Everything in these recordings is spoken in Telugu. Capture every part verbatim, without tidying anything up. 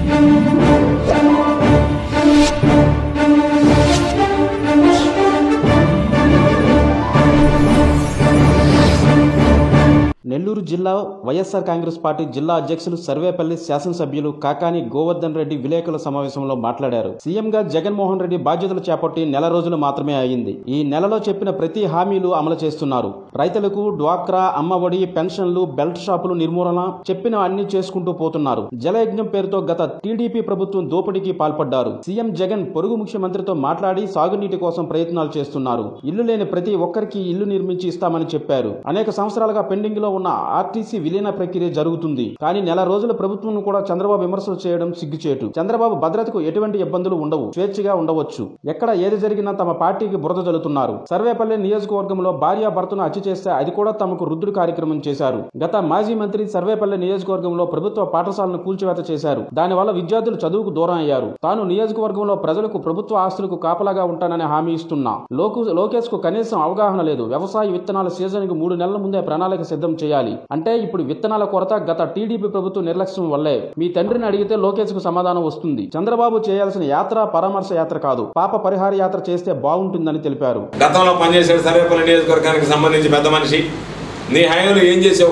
నెల్లూరు జిల్లా వైఎస్ఆర్ కాంగ్రెస్ పార్టీ జిల్లా అధ్యక్షులు సర్వేపల్లి శాసనసభ్యులు కాకాని గోవర్ధన్ రెడ్డి విలేకరుల సమావేశంలో మాట్లాడారు. సీఎంగా జగన్మోహన్ రెడ్డి బాధ్యతలు చేపట్టి నెల రోజులు మాత్రమే అయింది. ఈ నెలలో చెప్పిన ప్రతి హామీలు అమలు చేస్తున్నారు. రైతులకు డ్వాక్రా, అమ్మఒడి, పెన్షన్లు, బెల్ట్ షాపులు నిర్మూలన చెప్పిన అన్ని చేసుకుంటూ పోతున్నారు. జలయజ్ఞం పేరుతో గత టీడీపీ ప్రభుత్వం దోపిడీకి పాల్పడ్డారు. సీఎం జగన్ పొరుగు ముఖ్యమంత్రితో మాట్లాడి సాగునీటి కోసం ప్రయత్నాలు చేస్తున్నారు. ఇల్లు లేని ప్రతి ఒక్కరికి ఇల్లు నిర్మించి ఇస్తామని చెప్పారు. అనేక సంవత్సరాలుగా పెండింగ్ లో ఉన్న ఆర్టీసీ విలీన ప్రక్రియ జరుగుతుంది. కానీ నెల రోజుల ప్రభుత్వం కూడా చంద్రబాబు విమర్శలు చేయడం సిగ్గుచేటు. చంద్రబాబు భద్రతకు ఎటువంటి ఇబ్బందులు ఉండవు, స్వేచ్ఛగా ఉండవచ్చు. ఎక్కడ ఏది జరిగినా తమ పార్టీకి బురద జల్లుతున్నారు. సర్వేపల్లి నియోజకవర్గంలో భార్య భర్తను హత్య చేస్తే అది కూడా తమకు రుద్దుడు కార్యక్రమం చేశారు. గత మాజీ మంత్రి సర్వేపల్లి నియోజకవర్గంలో ప్రభుత్వ పాఠశాలను కూల్చివేత చేశారు. దానివల్ల విద్యార్థులు చదువుకు దూరం అయ్యారు. తాను నియోజకవర్గంలో ప్రజలకు ప్రభుత్వ ఆస్తులకు కాపలాగా ఉంటానని హామీ ఇస్తున్నా. లోకేష్ కు కనీసం అవగాహన లేదు. వ్యవసాయ విత్తనాల సీజన్ కు మూడు నెలల ముందే ప్రణాళిక సిద్ధం చేయాలి అంటే ఇప్పుడు విత్తనాల కొరత గత టీడీపీ ప్రభుత్వం నిర్లక్ష్యం వల్లే. మీ తండ్రిని అడిగితే లోకేష్ కు సమాధానం వస్తుంది. చంద్రబాబు చేయాల్సిన యాత్ర పరామర్శ యాత్ర కాదు, పాప పరిహార యాత్ర చేస్తే బాగుంటుందని తెలిపారు. గతంలో పనిచేసే సర్వేపల్లి నియోజకవర్గానికి సంబంధించి పెద్ద మనిషి, నీ హయాంలో ఏం చేసావు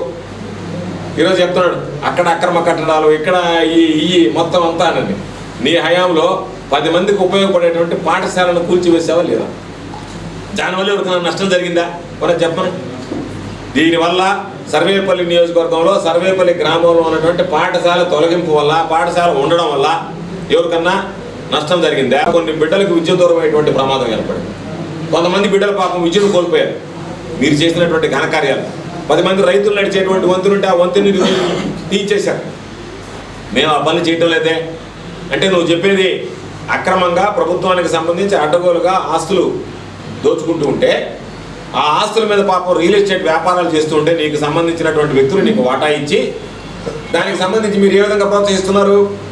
ఈరోజు చెప్తున్నాడు. అక్కడ అక్రమ కట్టడాలు, ఇక్కడ ఈ ఈ మొత్తం అంతా అని. నీ హయాంలో పది మందికి ఉపయోగపడేటువంటి పాఠశాలను కూల్చివేసావా లేదా? దానివల్ల ఎవరికైనా నష్టం జరిగిందా కూడా చెప్పను. దీనివల్ల సర్వేపల్లి నియోజకవర్గంలో సర్వేపల్లి గ్రామంలో ఉన్నటువంటి పాఠశాల తొలగింపు వల్ల, పాఠశాల ఉండడం వల్ల ఎవరికన్నా నష్టం జరిగిందా? కొన్ని బిడ్డలకు విద్య దూరమైనటువంటి ప్రమాదం ఏర్పడింది. కొంతమంది బిడ్డల పాపం విద్యను కోల్పోయారు మీరు చేసినటువంటి ఘనకార్యాలు. పది మంది రైతులు నడిచేటువంటి వంతునుంటే ఆ వంతుని తీర్చేశారు. మేము ఆ పనులు చేయటం లేదే అంటే నువ్వు చెప్పేది అక్రమంగా ప్రభుత్వానికి సంబంధించి అడ్డగోలుగా ఆస్తులు దోచుకుంటూ ఉంటే, ఆ ఆస్తుల మీద పాపం రియల్ ఎస్టేట్ వ్యాపారాలు చేస్తూ ఉంటే నీకు సంబంధించినటువంటి వ్యక్తులు నీకు వాటా ఇచ్చి దానికి సంబంధించి మీరు ఏ విధంగా ప్రోత్సహిస్తున్నారు?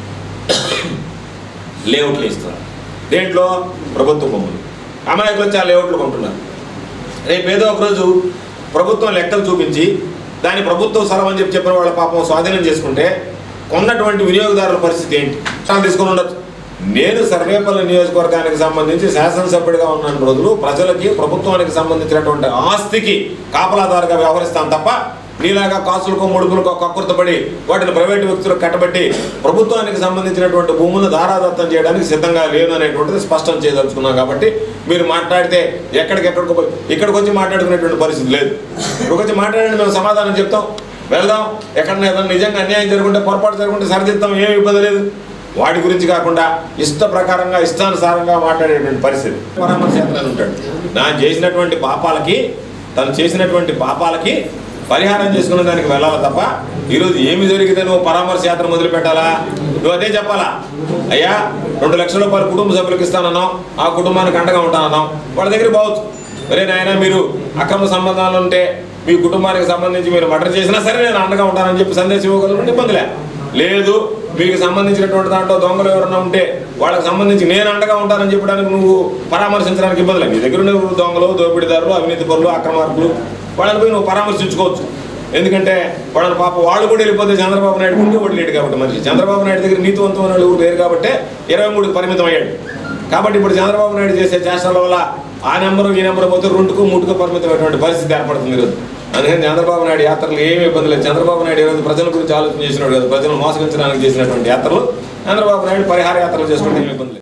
లేఅవుట్లు ఇస్తున్నారు. దేంట్లో? ప్రభుత్వ భూములు. అమాయకులు వచ్చి ఆ లేఅవుట్లు కొంటున్నారు. రేపు ఏదో ఒకరోజు ప్రభుత్వం లెక్కలు చూపించి దాని ప్రభుత్వం స్థలం అని చెప్పి చెప్పిన వాళ్ళ పాపం స్వాధీనం చేసుకుంటే కొన్నటువంటి వినియోగదారుల పరిస్థితి ఏంటి? చాలా తీసుకుని ఉండొచ్చు. నేను సర్వేపల్లి నియోజకవర్గానికి సంబంధించి శాసనసభ్యుడిగా ఉన్న రోజులు ప్రజలకి, ప్రభుత్వానికి సంబంధించినటువంటి ఆస్తికి కాపలాదారుగా వ్యవహరిస్తాను తప్ప నీలాగా కాసులకో ముడుపులకో కక్కుర్తపడి వాటిని ప్రైవేటు వ్యక్తులకు కట్టబెట్టి ప్రభుత్వానికి సంబంధించినటువంటి భూములను దారాదత్తం చేయడానికి సిద్ధంగా లేదు అనేటువంటిది స్పష్టం చేయదలుచుకున్నాం. కాబట్టి మీరు మాట్లాడితే ఎక్కడికెక్కడికో ఇక్కడికి వచ్చి మాట్లాడుకునేటువంటి పరిస్థితి లేదు. ఇక్కడికి వచ్చి మాట్లాడండి, మేము సమాధానం చెప్తాం, వెళ్దాం. ఎక్కడన్నా ఏదైనా నిజంగా అన్యాయం జరుగుంటే, పొరపాటు జరుగుంటే సరిదిద్దాం, ఏమి ఇబ్బంది లేదు. వాటి గురించి కాకుండా ఇష్ట ప్రకారంగా ఇష్టానుసారంగా మాట్లాడేటువంటి పరిస్థితి. పరామర్శ యాత్ర ఉంటాడు. నా చేసినటువంటి పాపాలకి, తను చేసినటువంటి పాపాలకి పరిహారం చేసుకున్న దానికి వెళ్ళాలి తప్ప ఈరోజు ఏమి జరిగితే నువ్వు పరామర్శ యాత్ర మొదలు పెట్టాలా? నువ్వు అదే చెప్పాలా? అయ్యా రెండు లక్షల రూపాయలు కుటుంబ సభ్యులకు ఇస్తానన్నావు, ఆ కుటుంబానికి అండగా ఉంటానన్నావు, వాళ్ళ దగ్గర పోవచ్చు. మరే నాయన మీరు అక్రమ సంబంధాలు ఉంటే మీ కుటుంబానికి సంబంధించి మీరు మర్డర్ చేసినా సరే నేను అండగా ఉంటానని చెప్పి సందేశం ఇవ్వగలను, ఇబ్బందిలే లేదు. మీకు సంబంధించినటువంటి దాంట్లో దొంగలు ఎవరైనా ఉంటే వాళ్ళకి సంబంధించి నేను అండగా ఉంటానని చెప్పడానికి నువ్వు పరామర్శించడానికి ఇబ్బందిలే. నీ దగ్గర ఉన్న దొంగలు, దోపిడీదారులు, అవినీతి పరులు, అక్రమార్కులు వాళ్ళని పోయి నువ్వు పరామర్శించుకోవచ్చు. ఎందుకంటే వాళ్ళని పాప వాళ్ళు కూడా వెళ్ళిపోతే చంద్రబాబు నాయుడు ఉండి కూడా లేడు కాబట్టి మనిషి. చంద్రబాబు నాయుడు దగ్గర నీతివంతమైన వాళ్ళు ఊరు లేరు కాబట్టి ఇరవై మూడుకి పరిమితం అయ్యాడు. కాబట్టి ఇప్పుడు చంద్రబాబు నాయుడు చేసే చేష్టల వల్ల ఆ నెంబరు ఈ నెంబరు పోతే రెండుకు మూడుకు పరిమితమైనటువంటి పరిస్థితి ఏర్పడుతుంది ఈరోజు. అందుకని చంద్రబాబు నాయుడు యాత్రలు ఏమీ ఇబ్బంది లేదు. చంద్రబాబు నాయుడు ఈరోజు ప్రజల గురించి ఆలోచన చేసినాడు కదా, ప్రజలను మోసగించడానికి చేసినటువంటి యాత్రలు చంద్రబాబు నాయుడు పరిహార యాత్రలు చేసుకుంటే ఏమి ఇబ్బంది లేదు.